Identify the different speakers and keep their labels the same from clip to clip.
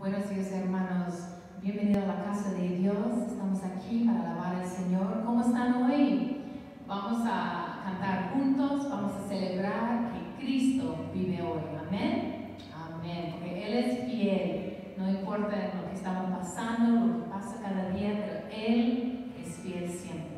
Speaker 1: Buenos días, hermanos. Bienvenidos a la casa de Dios. Estamos aquí para alabar al Señor. ¿Cómo están hoy? Vamos a cantar juntos, vamos a celebrar que Cristo vive hoy. Amén. Amén. Porque Él es fiel. No importa lo que estamos pasando, lo que pasa cada día, pero Él es fiel siempre.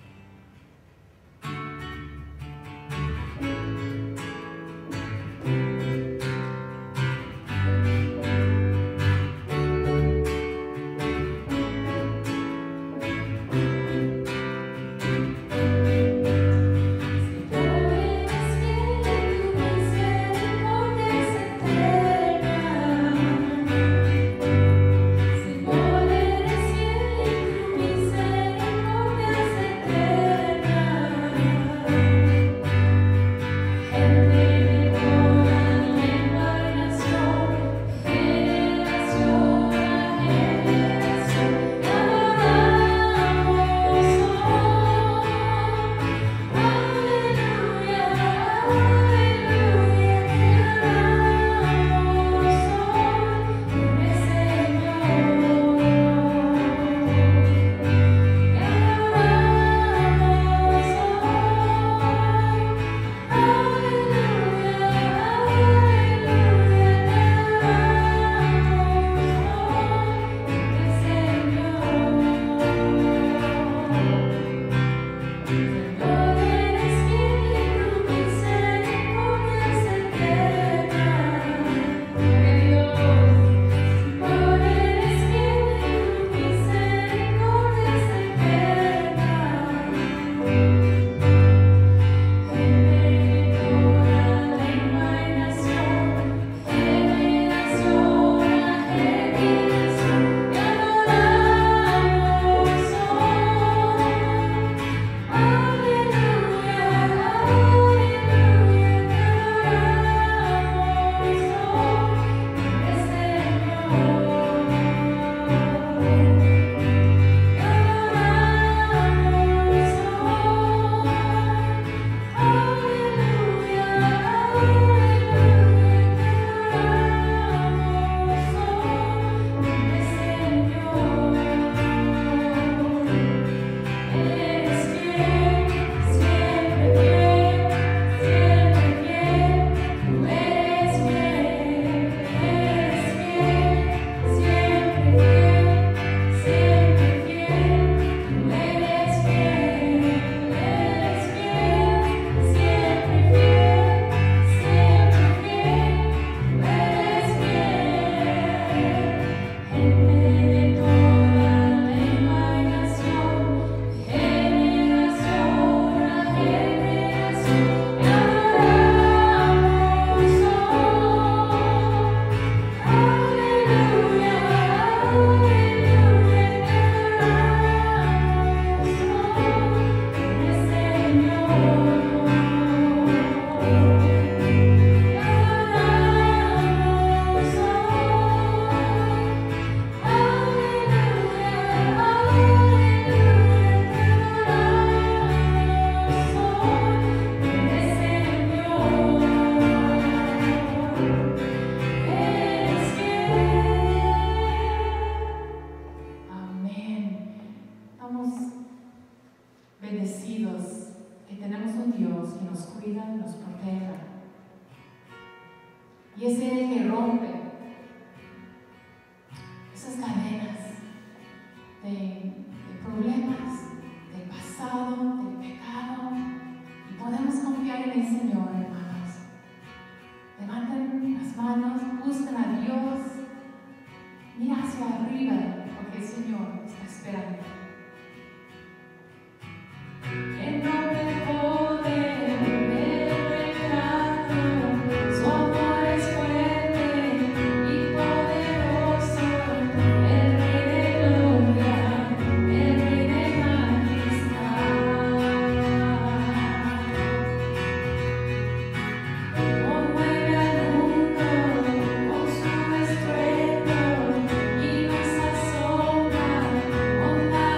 Speaker 1: Bendecidos que tenemos un Dios que nos cuida y nos protege. Y es Él que rompe esas cadenas de problemas, del pasado, del pecado. Y podemos confiar en el Señor, hermanos. Levanten las manos, busquen a Dios, mira hacia arriba, porque el Señor está esperando. En nombre del poder del pecado, su amor es fuerte y poderoso, el Rey de gloria, el Rey de majestad. Conmueve al mundo con su estruendo y nos asombra con la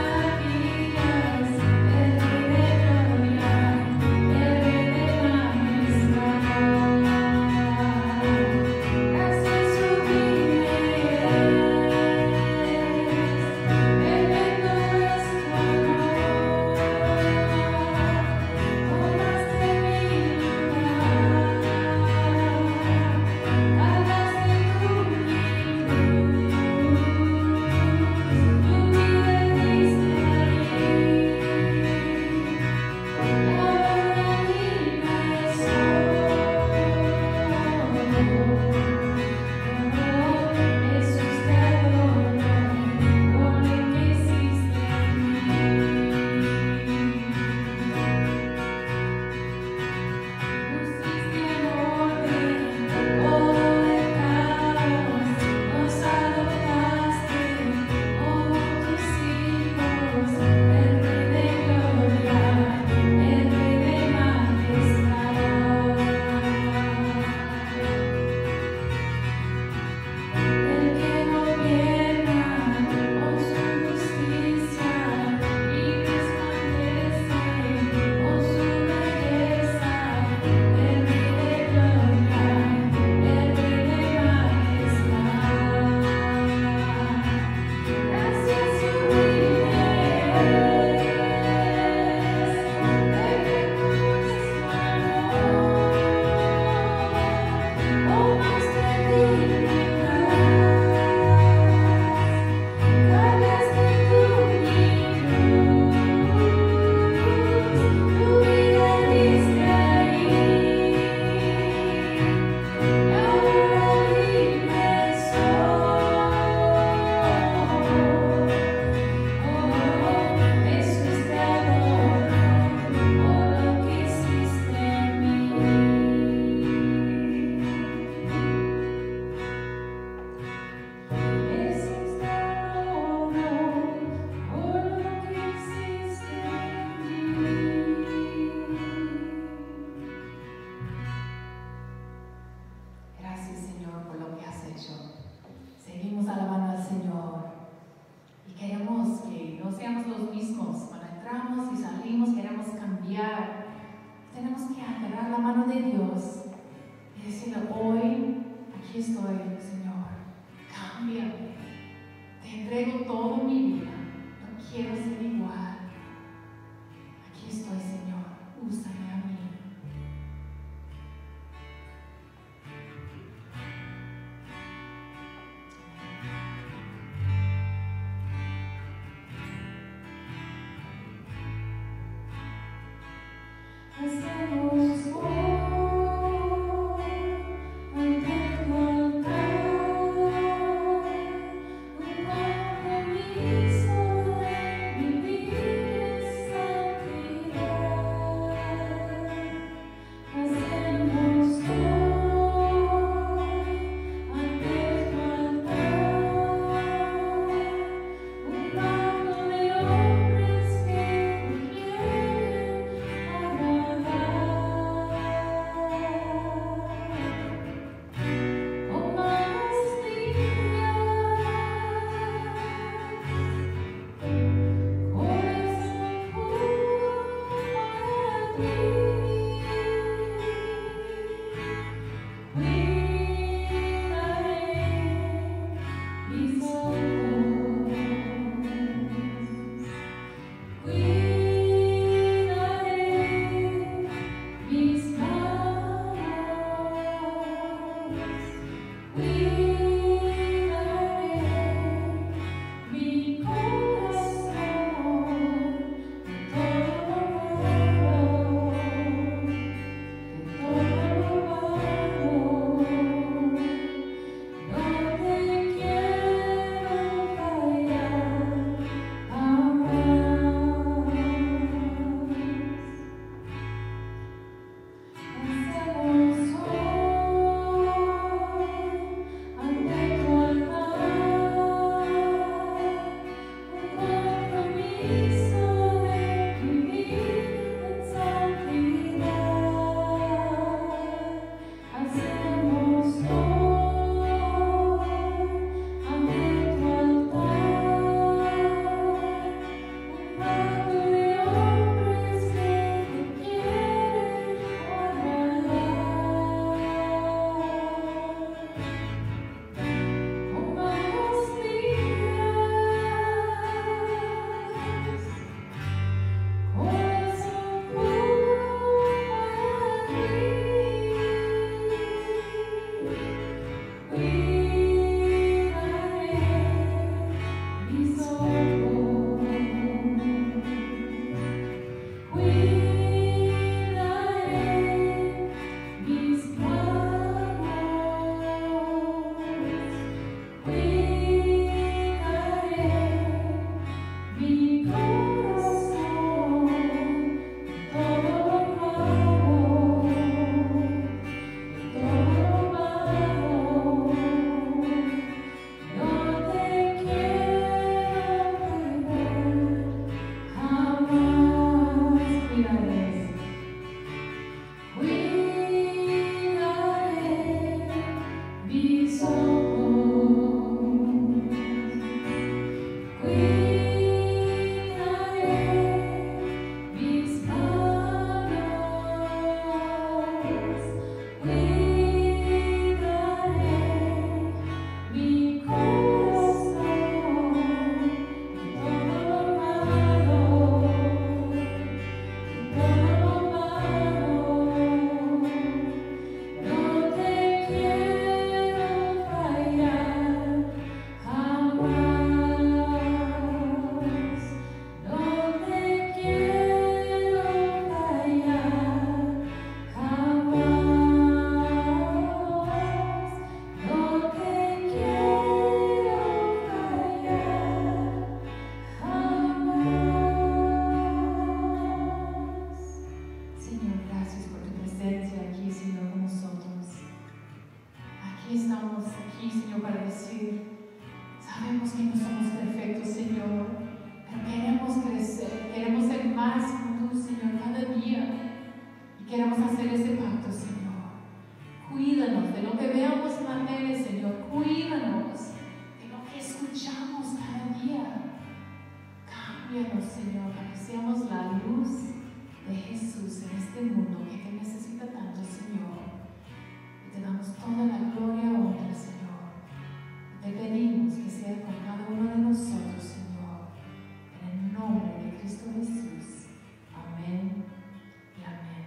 Speaker 1: aquí estamos, aquí, Señor, para decir, sabemos que no somos perfectos, Señor, pero queremos crecer, queremos ser más como tú, Señor, cada día. Y queremos hacer ese pacto, Señor. Cuídanos de lo que veamos en la tele, Señor. Cuídanos de lo que escuchamos cada día. Cámbianos, Señor, para que seamos la luz de Jesús en este mundo que te necesita tanto, Señor. Y te damos toda la gloria y honra, Señor. Te pedimos que sea con cada uno de nosotros, Señor. En el nombre de Cristo Jesús. Amén y amén.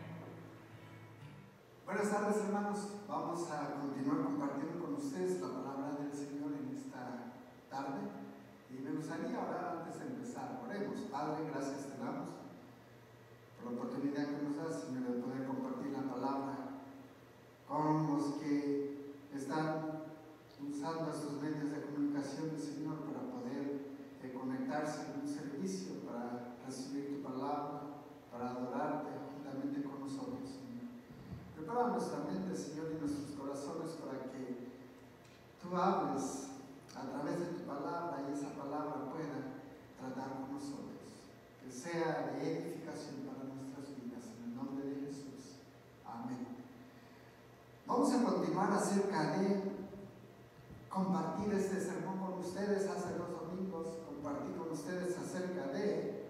Speaker 2: Buenas tardes, hermanos. Vamos a continuar compartiendo con ustedes la palabra del Señor en esta tarde. Y me gustaría orar antes de empezar. Oremos. Padre, gracias te damos por la oportunidad que nos das, Señor, de poder compartir la palabra con los que están usando estos medios de comunicación, Señor, para poder conectarse en un servicio, para recibir tu palabra, para adorarte juntamente con nosotros, Señor. Prepara nuestra mente, Señor, y nuestros corazones para que tú hables a través de tu palabra y esa palabra pueda tratar con nosotros. Que sea de edificación para nuestras vidas, en el nombre de Jesús. Amén. Vamos a continuar acerca de compartir este sermón con ustedes. Hace 2 domingos compartí con ustedes acerca de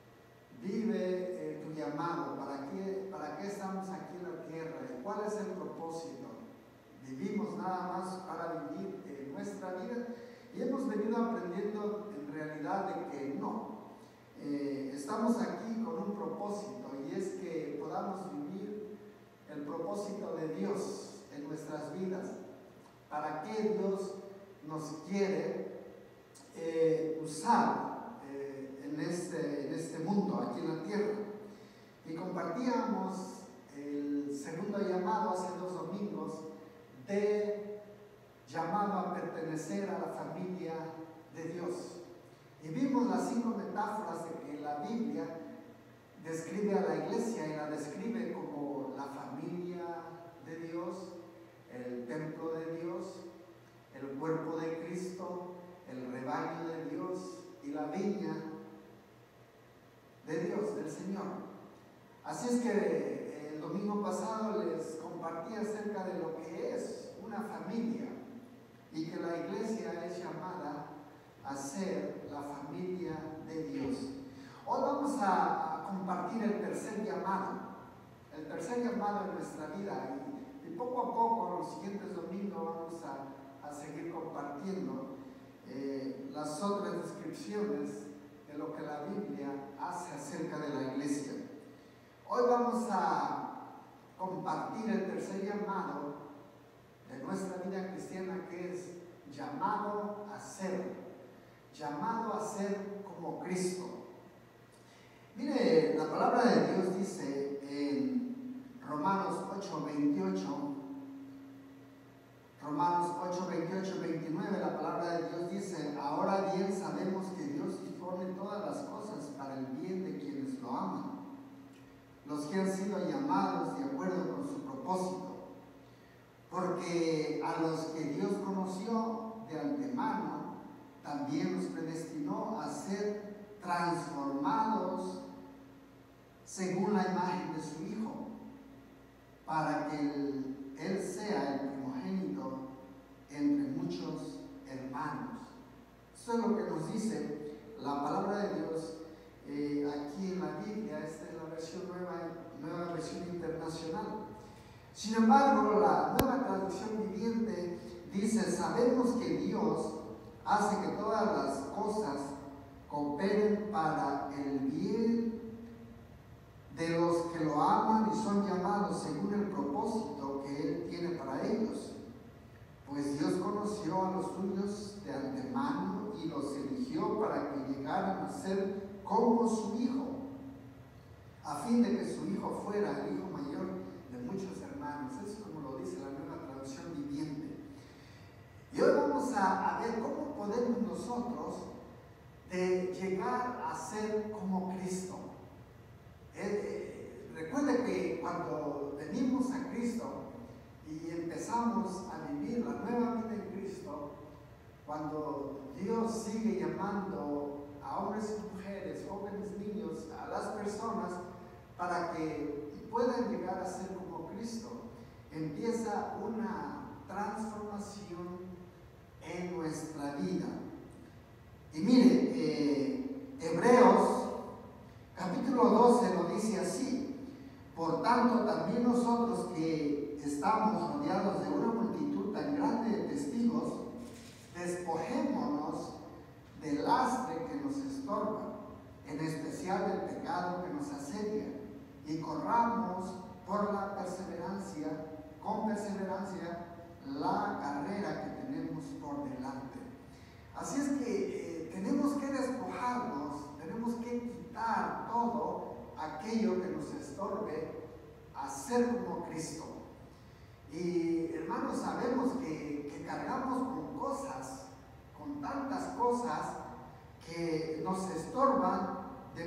Speaker 2: vive tu llamado. ¿Para qué estamos aquí en la tierra? ¿Cuál es el propósito? Vivimos nada más para vivir nuestra vida, y hemos venido aprendiendo en realidad de que no. Estamos aquí con un propósito, y es que podamos vivir el propósito de Dios en nuestras vidas. ¿Para qué Dios nos quiere usar en este mundo, aquí en la tierra? Y compartíamos el segundo llamado hace 2 domingos, de llamado a pertenecer a la familia de Dios. Y vimos las 5 metáforas de que la Biblia describe a la iglesia, y la describe como la familia de Dios, el templo de Dios, el cuerpo de Cristo, el rebaño de Dios y la viña de Dios, del Señor. Así es que el domingo pasado les compartí acerca de lo que es una familia, y que la iglesia es llamada a ser la familia de Dios. Hoy vamos a compartir el tercer llamado en nuestra vida, y poco a poco, los siguientes domingos, vamos a seguir compartiendo las otras descripciones de lo que la Biblia hace acerca de la iglesia. Hoy vamos a compartir el tercer llamado de nuestra vida cristiana, que es llamado a ser como Cristo. Mire, la palabra de Dios dice en Romanos 8, 29, la palabra de Dios dice: ahora bien sabemos que Dios dispone todas las cosas para el bien de quienes lo aman, los que han sido llamados de acuerdo con su propósito. Porque a los que Dios conoció de antemano, también los predestinó a ser transformados según la imagen de su Hijo, para que Él sea el primogénito entre muchos hermanos. Eso es lo que nos dice la palabra de Dios aquí en la Biblia. Esta es la versión nueva versión internacional. Sin embargo, la Nueva Traducción Viviente dice: sabemos que Dios hace que todas las cosas cooperen para el bien de los que lo aman y son llamados según el propósito que Él tiene para ellos. Pues Dios conoció a los suyos de antemano y los eligió para que llegaran a ser como su Hijo, a fin de que su Hijo fuera el Hijo mayor de muchos hermanos. Eso es como lo dice la Nueva Traducción Viviente. Y hoy vamos a ver cómo podemos nosotros llegar a ser como Cristo. Recuerde que cuando venimos a Cristo y empezamos a vivir la animando a hombres y mujeres, jóvenes, niños, a las personas para que puedan llegar a ser como Cristo. Empieza una transformación en nuestra vida. Y mire, Hebreos capítulo 12 lo dice así: por tanto, también nosotros que estamos rodeados de una multitud tan grande de testigos, despojémonos del lastre que nos estorba, en especial del pecado que nos asedia, y corramos con perseverancia, la carrera que tenemos por delante. Así es que tenemos que despojarnos, tenemos que quitar todo aquello que nos estorbe a ser como Cristo. Y hermanos, sabemos que cargamos con cosas, con tantas cosas que nos estorban de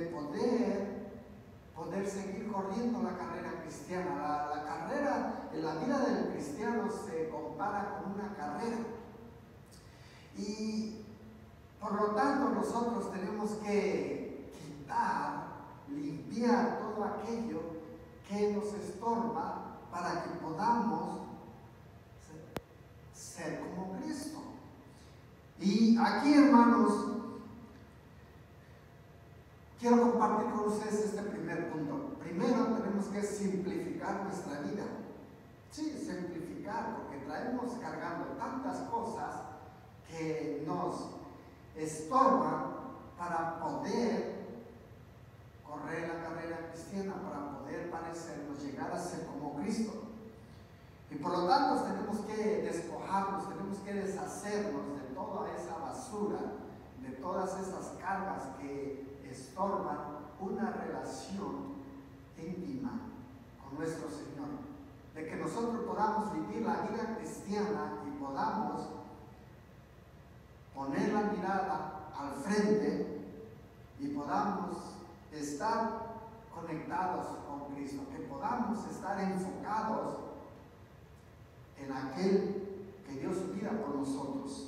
Speaker 2: poder seguir corriendo la carrera cristiana. La carrera en la vida del cristiano se compara con una carrera. Y por lo tanto nosotros tenemos que quitar, limpiar todo aquello que nos estorba para que podamos ser como Cristo. Y aquí, hermanos, quiero compartir con ustedes este primer punto. Primero tenemos que simplificar nuestra vida. Sí, simplificar, porque traemos cargando tantas cosas que nos estorban para poder correr la carrera cristiana, para poder parecernos, llegar a ser como Cristo. Y por lo tanto tenemos que despojarnos, tenemos que deshacernos de toda esa basura, de todas esas cargas que estorban una relación íntima con nuestro Señor. De que nosotros podamos vivir la vida cristiana y podamos poner la mirada al frente y podamos estar conectados con Cristo, que podamos estar enfocados en aquel que dio su vida por nosotros.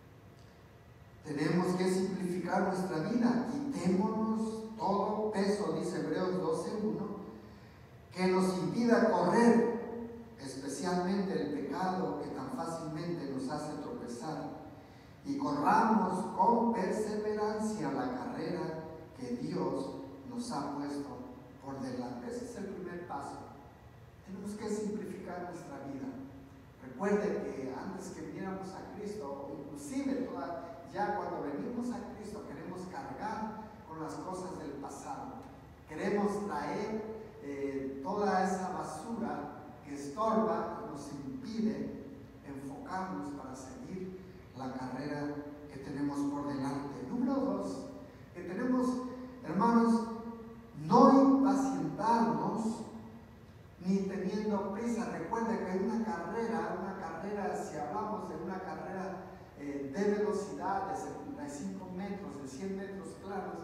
Speaker 2: Tenemos que simplificar nuestra vida, quitémonos todo peso, dice Hebreos 12:1, que nos impida correr, especialmente el pecado que tan fácilmente nos hace tropezar, y corramos con perseverancia la carrera que Dios nos ha puesto por delante. Ese es el primer paso. Tenemos que simplificar nuestra vida. Recuerde que antes que viniéramos a Cristo, inclusive ya cuando venimos a Cristo, queremos cargar con las cosas del pasado. Queremos traer toda esa basura que estorba y nos impide enfocarnos para seguir la carrera que tenemos por delante. Número 2, que tenemos, hermanos, no impacientarnos ni teniendo prisa. Recuerde que una carrera, si hablamos de una carrera de velocidad de 75 metros, de 100 metros claros,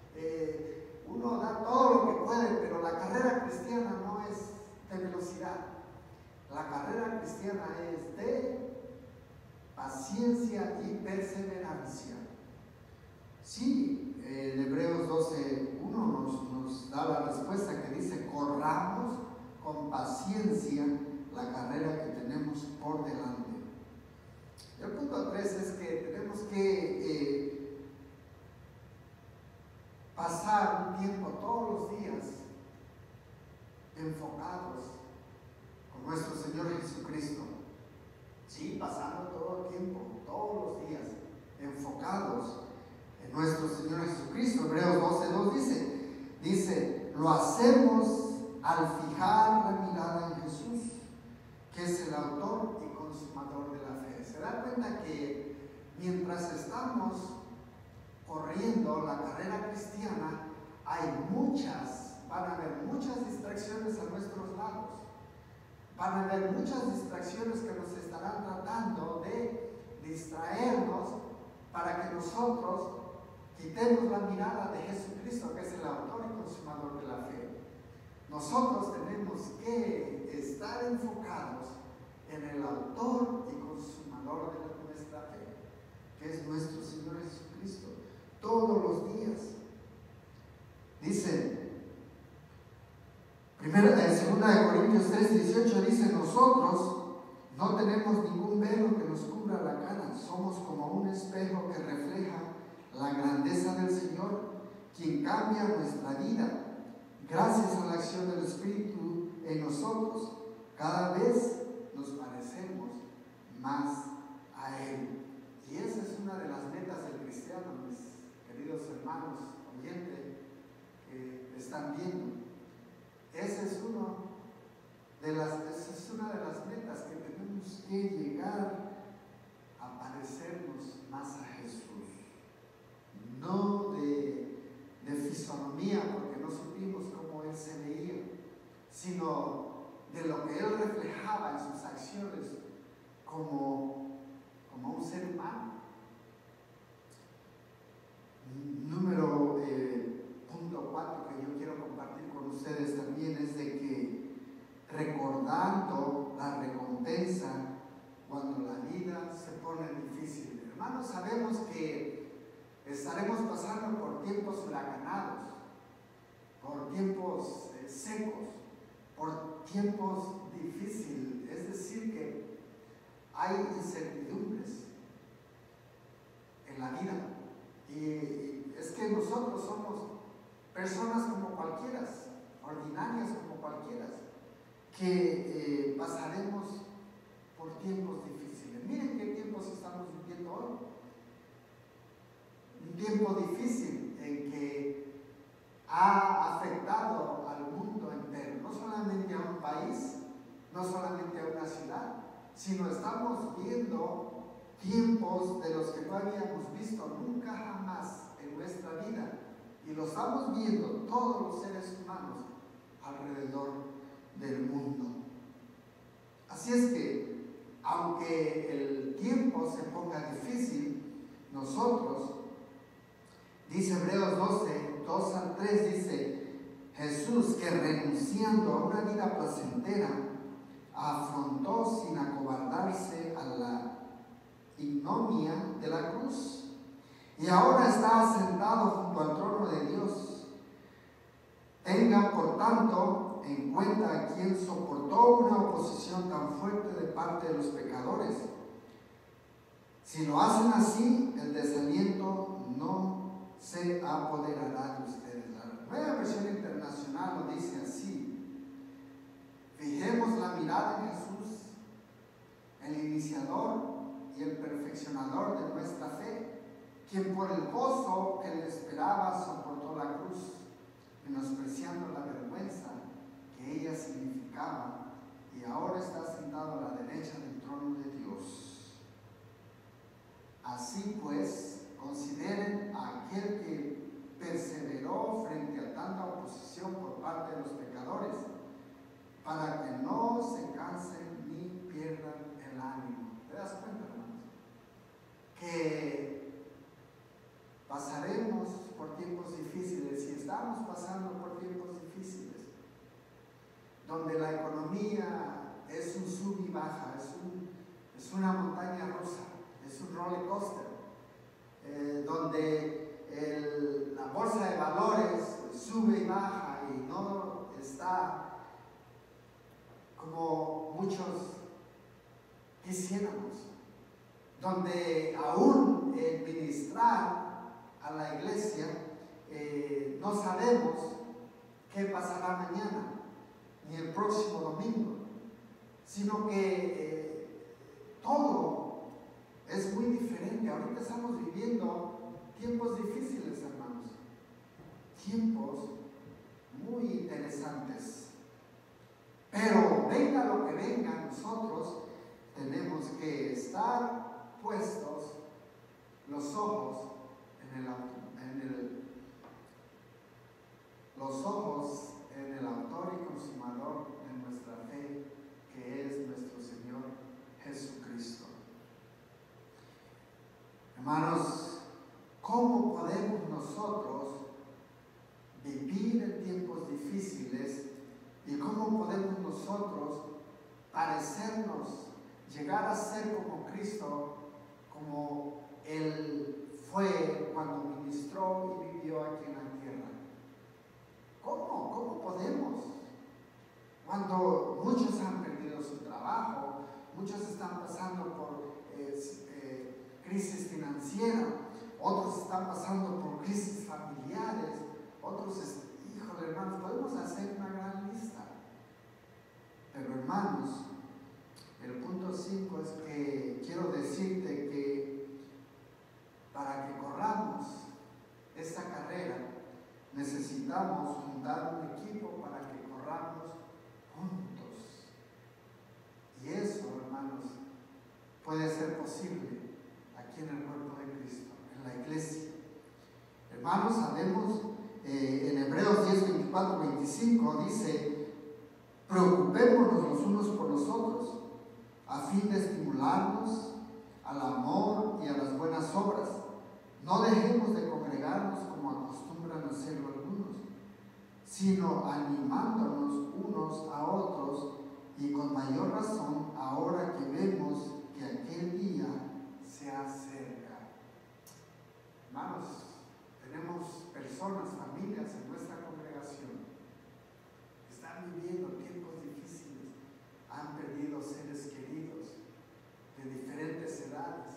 Speaker 2: uno da todo lo que puede, pero la carrera cristiana no es de velocidad. La carrera cristiana es de paciencia y perseverancia. Sí, en Hebreos 12:1 nos da la respuesta que dice: corramos con paciencia la carrera que tenemos por delante. El punto 3 es que tenemos que pasar un tiempo todos los días enfocados con nuestro Señor Jesucristo. Sí, pasando todo el tiempo, todos los días, enfocados en nuestro Señor Jesucristo. Hebreos 12:2 dice, lo hacemos al fijar la mirada en Jesús, que es el autor y consumador de la fe. Se da cuenta que mientras estamos corriendo la carrera cristiana, van a haber muchas distracciones a nuestros lados. Van a haber muchas distracciones que nos estarán tratando de distraernos para que nosotros quitemos la mirada de Jesucristo, que es el autor y consumador de la fe. Nosotros tenemos que estar enfocados en el autor y consumador de nuestra fe, que es nuestro Señor Jesucristo. todos los días. Dice, 2 Corintios 3:18 dice, nosotros no tenemos ningún velo que nos cubra la cara, somos como un espejo que refleja la grandeza del Señor, quien cambia nuestra vida. Gracias a la acción del Espíritu en nosotros, cada vez nos parecemos más a Él. Y esa es una de las metas del cristiano, mis queridos hermanos oyentes que están viendo. Esa es una de las metas que tenemos que llegar a parecernos más a Jesús. No de fisonomía, porque no supimos cómo Él se veía, sino de lo que Él reflejaba en sus acciones como un ser humano. Número punto 4 que yo quiero compartir con ustedes también es de que recordando la recompensa cuando la vida se pone difícil. Hermanos, sabemos que estaremos pasando por tiempos huracanados, por tiempos secos, por tiempos difíciles. Es decir, que hay incertidumbres en la vida. Y es que nosotros somos personas como cualquiera, ordinarias como cualquiera, que pasaremos por tiempos difíciles. Miren qué tiempos estamos viviendo hoy. Un tiempo difícil en que ha afectado al mundo entero, no solamente a un país, no solamente a una ciudad, sino estamos viendo tiempos de los que no habíamos visto nunca jamás en nuestra vida, y lo estamos viendo todos los seres humanos alrededor del mundo. Así es que, aunque el tiempo se ponga difícil, nosotros, dice Hebreos 12, 2 al 3, dice, Jesús, que renunciando a una vida placentera, afrontó sin acobardarse a la ignominia de la cruz, y ahora está sentado junto al trono de Dios. Tengan por tanto en cuenta a quien soportó una oposición tan fuerte de parte de los pecadores. Si lo hacen así, el desaliento no se apoderará de ustedes. La Nueva Versión Internacional lo dice así: fijemos la mirada en Jesús, el iniciador y el perfeccionador de nuestra fe, quien por el gozo que le esperaba soportó la cruz, menospreciando la vergüenza que ella significaba, y ahora está sentado a la derecha del trono de Dios. Así pues, consideren a aquel que perseveró frente a tanta oposición por parte de los pecadores, para que no se cansen ni pierdan el ánimo. ¿Te das cuenta, hermanos? Que pasaremos por tiempos difíciles, y estamos pasando por tiempos difíciles, donde la economía es un sub y baja, es una montaña rusa, es un roller coaster, donde la bolsa de valores sube y baja y no está como muchos quisiéramos, donde aún ministrar a la iglesia no sabemos qué pasará mañana ni el próximo domingo, sino que todo es muy diferente. Ahorita estamos viviendo tiempos difíciles, hermanos, tiempos muy interesantes, pero venga lo que venga, nosotros tenemos que estar puestos los ojos en el autor y consumador de nuestra fe, que es nuestro Señor Jesucristo. Hermanos, ¿cómo podemos nosotros vivir en tiempos difíciles, y cómo podemos nosotros parecernos, llegar a ser como Cristo, como Él fue cuando ministró ministró y vivió aquí en la tierra. ¿Cómo podemos? Cuando muchos han perdido su trabajo, muchos están pasando por crisis financiera, otros están pasando por crisis familiares, otros, híjole hermanos, podemos hacer una gran lista. Pero hermanos, el punto 5 es que quiero decirte que para que corramos esta carrera necesitamos juntar un equipo para que corramos juntos. Y eso, hermanos, puede ser posible aquí en el cuerpo de Cristo, en la iglesia. Hermanos, sabemos en Hebreos 10, 24, 25 dice: preocupémonos los unos por los otros, a fin de estimularnos al amor y a las buenas obras. No dejemos de congregarnos como acostumbran hacerlo algunos, sino animándonos unos a otros, y con mayor razón ahora que vemos que aquel día se acerca. Hermanos, tenemos personas, familias en nuestra congregación que están viviendo tiempos difíciles, han perdido seres queridos de diferentes edades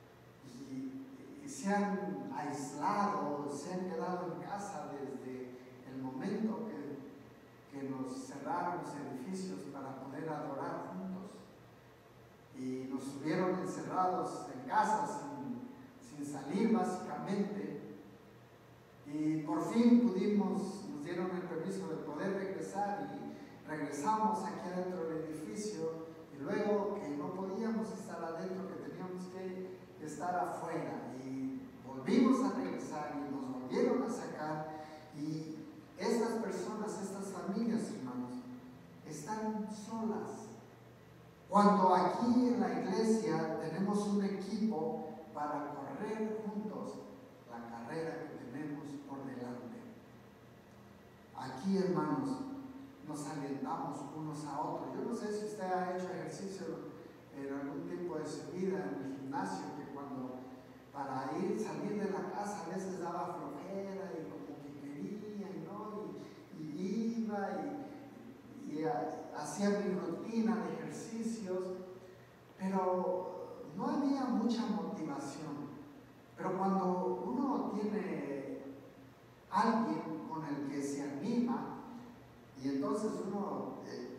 Speaker 2: y se han aislado, se han quedado en casa desde el momento que nos cerraron los edificios para poder adorar juntos, y nos tuvieron encerrados en casa sin salir básicamente, y por fin nos dieron el permiso de poder regresar, y regresamos aquí adentro del edificio, y luego que no podíamos estar adentro, que teníamos que estar afuera, y volvimos a regresar y nos volvieron a sacar. Y estas personas, estas familias, hermanos, están solas, cuando aquí en la iglesia tenemos un equipo para correr juntos la carrera que tenemos por delante. Aquí, hermanos, nos alentamos unos a otros. Yo no sé si usted ha hecho ejercicio en algún tiempo de su vida en el gimnasio, que cuando para salir de la casa a veces daba flojera y como que quería y iba y hacía mi rutina de ejercicios, pero no había mucha motivación. Pero cuando uno tiene alguien con el que se anima, y entonces uno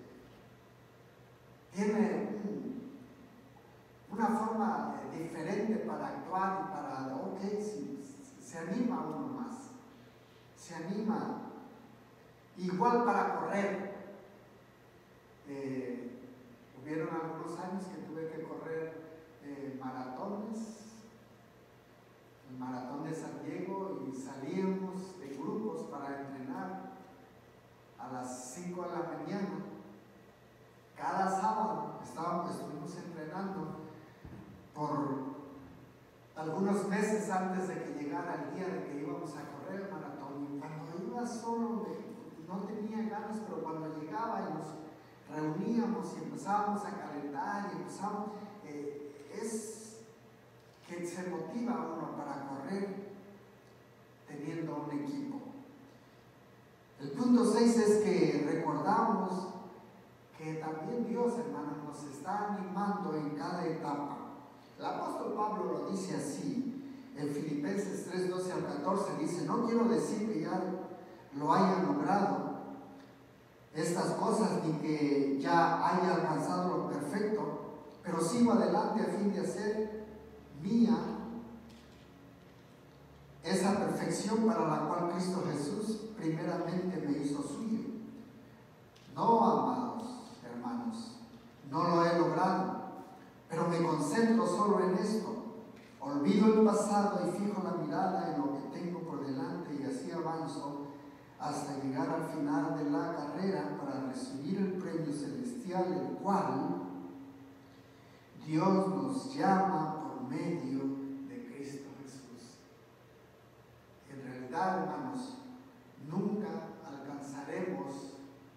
Speaker 2: tiene una forma diferente para actuar y para, se anima uno más, se anima. Igual para correr. Hubieron algunos años que tuve que correr maratones, el maratón de San Diego, y salíamos de grupos para entrenar a las 5 de la mañana. Cada sábado estuvimos entrenando por algunos meses antes de que llegara el día de que íbamos a correr el maratón. Y cuando iba solo, no tenía ganas, pero cuando llegaba y nos reuníamos y empezábamos a calentar y empezamos, es que se motiva uno para correr teniendo un equipo. El punto 6 es que recordamos que también Dios, hermanos, nos está animando en cada etapa. El apóstol Pablo lo dice así en Filipenses 3, 12 al 14, dice: no quiero decir que ya lo haya logrado estas cosas, ni que ya haya alcanzado lo perfecto, pero sigo adelante a fin de hacer mía esa perfección para la cual Cristo Jesús primeramente me hizo suyo. No, amados hermanos, no lo he logrado, pero me concentro solo en esto. Olvido el pasado y fijo la mirada en lo que tengo por delante, y así avanzo hasta llegar al final de la carrera para recibir el premio celestial, el cual Dios nos llama por medio de Cristo Jesús. En realidad, hermanos, nunca alcanzaremos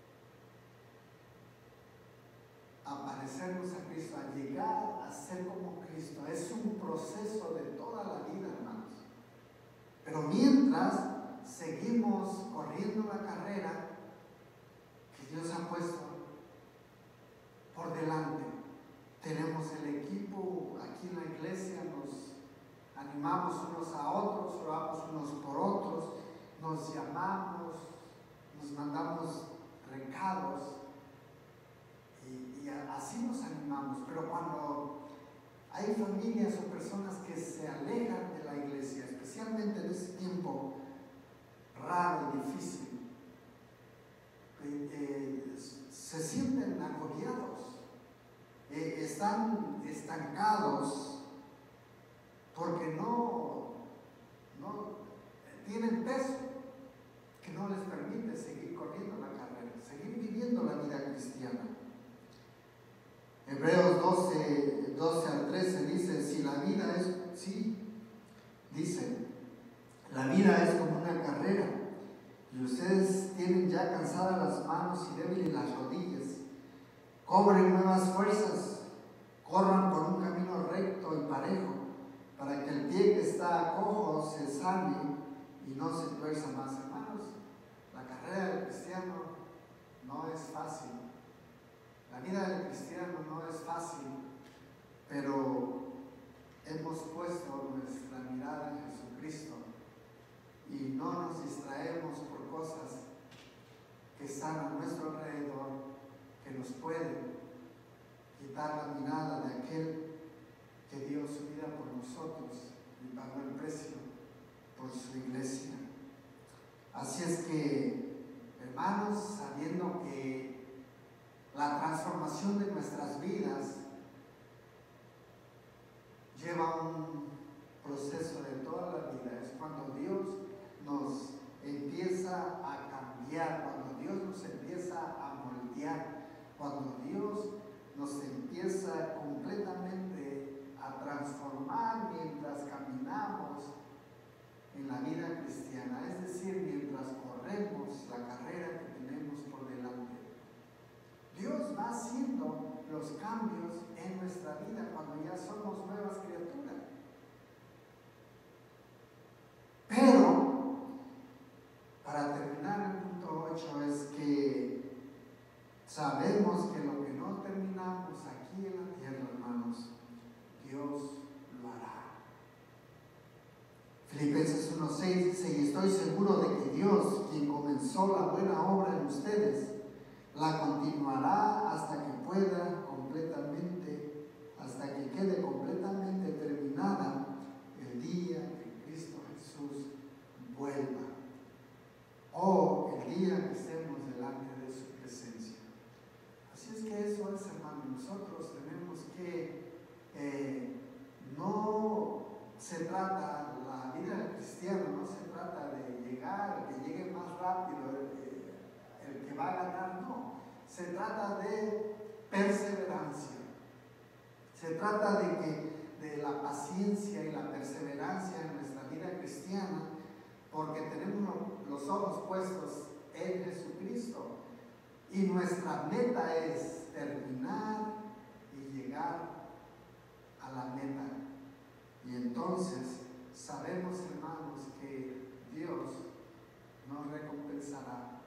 Speaker 2: a parecernos a Cristo, a llegar a ser como Cristo. Es un proceso de toda la vida, hermanos. Pero mientras seguimos corriendo la carrera que Dios ha puesto por delante. Tenemos el equipo aquí en la iglesia, nos animamos unos a otros, oramos unos por otros, nos llamamos, nos mandamos recados y así nos animamos. Pero cuando hay familias o personas que se alejan de la iglesia, especialmente en este tiempo raro y difícil, se sienten agobiados, están estancados porque no tienen peso que no les permite seguir corriendo la carrera, seguir viviendo la vida cristiana. Hebreos 12 al 13 dice, la vida es como una carrera y ustedes tienen ya cansadas las manos y débiles las rodillas. Cobren nuevas fuerzas, corran por un camino recto y parejo, para que el pie que está cojo se sane y no se tuerza más. Hermanos, la carrera del cristiano no es fácil. La vida del cristiano no es fácil, pero hemos puesto nuestra mirada en Jesucristo y no nos distraemos por cosas que están a nuestro alrededor, que nos pueden quitar la mirada de aquel que dio su vida por nosotros y pagó el precio por su iglesia. Así es que, hermanos, sabiendo que la transformación de nuestras vidas lleva un proceso de toda la vida, es cuando Dios nos empieza a cambiar, cuando Dios nos empieza a moldear, cuando Dios nos empieza completamente a transformar mientras caminamos en la vida cristiana, es decir, mientras corremos la carrera que tenemos por delante. Dios va haciendo los cambios en nuestra vida cuando ya somos nuevas criaturas. Pero, para terminar el punto 8, es que sabemos que lo que no terminamos aquí en la tierra, hermanos, Dios lo hará. Filipenses 1:6 dice, y estoy seguro de que Dios, quien comenzó la buena obra en ustedes, la continuará hasta que quede completamente terminada el día que Cristo Jesús vuelva, o el día que estemos delante de su presencia. Así es que eso es, hermano, nosotros tenemos que no se trata, la vida del cristiano no se trata de llegar, que llegue más rápido el que va a ganar, no. Se trata de perseverancia. Se trata de la paciencia y la perseverancia en nuestra vida cristiana, porque tenemos los ojos puestos en Jesucristo. Y nuestra meta es terminar y llegar a la meta. Y entonces sabemos, hermanos, que Dios nos recompensará,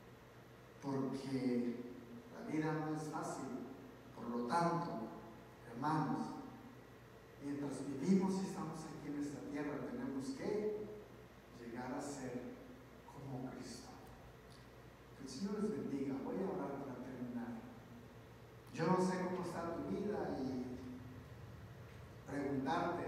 Speaker 2: porque la vida no es fácil. Por lo tanto, hermanos, mientras vivimos y estamos aquí en esta tierra, tenemos que llegar a ser como Cristo. Que el Señor les bendiga. Voy a orar para terminar. Yo no sé cómo está tu vida y preguntarte,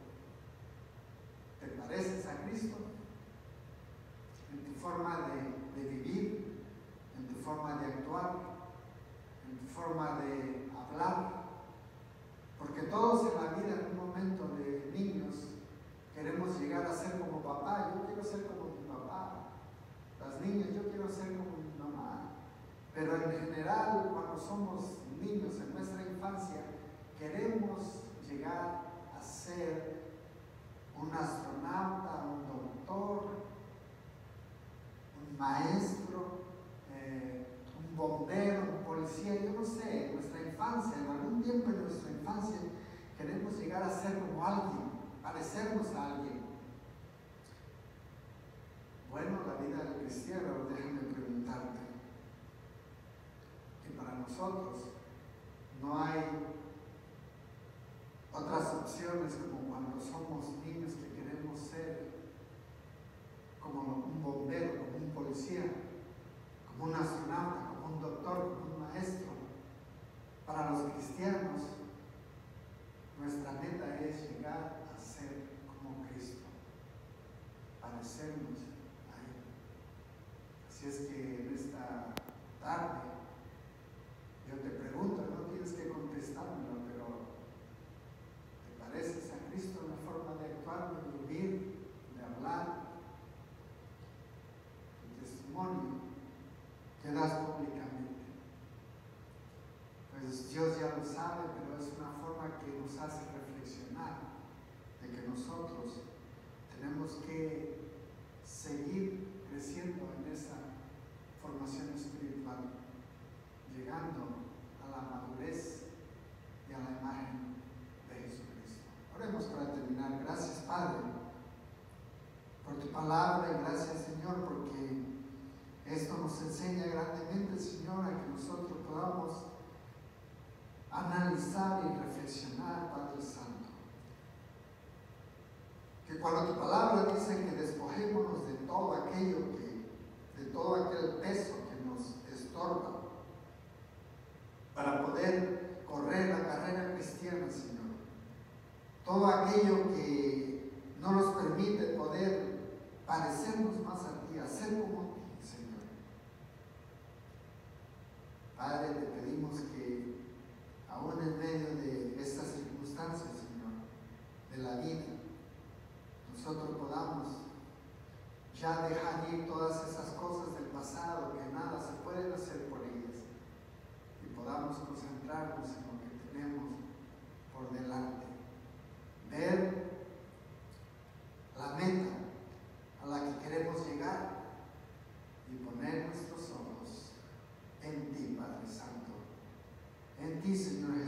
Speaker 2: ¿te pareces a Cristo? En tu forma de vivir, en tu forma de actuar, en tu forma de hablar. Porque todos en la vida, en un momento de niños, queremos llegar a ser como papá. Yo quiero ser como mi papá. Las niñas, yo quiero ser como mi mamá. Pero en general, cuando somos niños en nuestra infancia, queremos llegar a ser un astronauta, un doctor, un maestro, un bombero, un policía, yo no sé, en nuestra infancia, en algún tiempo de nuestra infancia, queremos llegar a ser como alguien, parecernos a alguien. vida del cristiano, déjame preguntarte que para nosotros no hay otras opciones como cuando somos niños que queremos ser como un bombero, como un policía, como un astronauta, como un doctor, como un maestro. Para los cristianos, nuestra meta es llegar a ser como Cristo, parecernos a Él. Así es que en esta tarde yo te pregunto, no tienes que contestármelo, pero ¿te pareces a Cristo en la forma de actuar, de vivir, de hablar? Tu testimonio que das públicamente. Pues Dios ya lo sabe, pero es una forma que nos hace reflexionar de que nosotros tenemos que seguir creciendo en esa formación espiritual, llegando a la madurez y a la imagen de Jesucristo. Oremos para terminar. Gracias, Padre, por tu palabra, y gracias, Señor, porque esto nos enseña grandemente, Señor, a que nosotros podamos analizar y reflexionar, Padre Santo. Que cuando tu palabra dice que despojémonos de todo aquello de todo aquel peso que nos estorba, para poder correr la carrera cristiana, Señor. Todo aquello que no nos permite poder parecernos más a ti, hacer como ti, Señor. Padre, te pedimos que aún en medio de estas circunstancias, Señor, de la vida, nosotros podamos ya dejar ir todas esas cosas del pasado que nada se pueden hacer por ellas, y podamos concentrarnos en lo que tenemos por delante. Ver la meta a la que queremos llegar y poner nuestros ojos en ti, Padre Santo, en ti, Señor